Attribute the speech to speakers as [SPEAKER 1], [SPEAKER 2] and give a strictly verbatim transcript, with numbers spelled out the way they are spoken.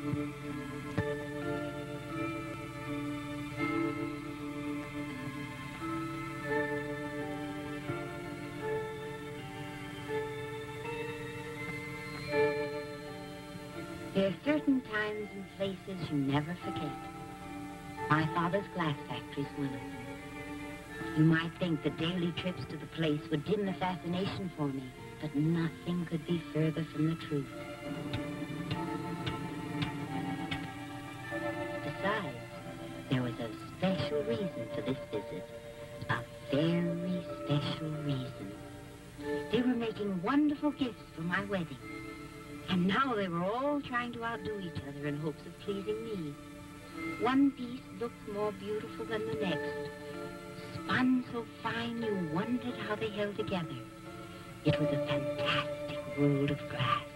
[SPEAKER 1] There are certain times and places you never forget. My father's glass factory's one of them. You might think that daily trips to the place would dim the fascination for me, but nothing could be further from the truth. Besides, there was a special reason for this visit. A very special reason. They were making wonderful gifts for my wedding. And now they were all trying to outdo each other in hopes of pleasing me. One piece looked more beautiful than the next. Spun so fine you wondered how they held together. It was a fantastic world of glass.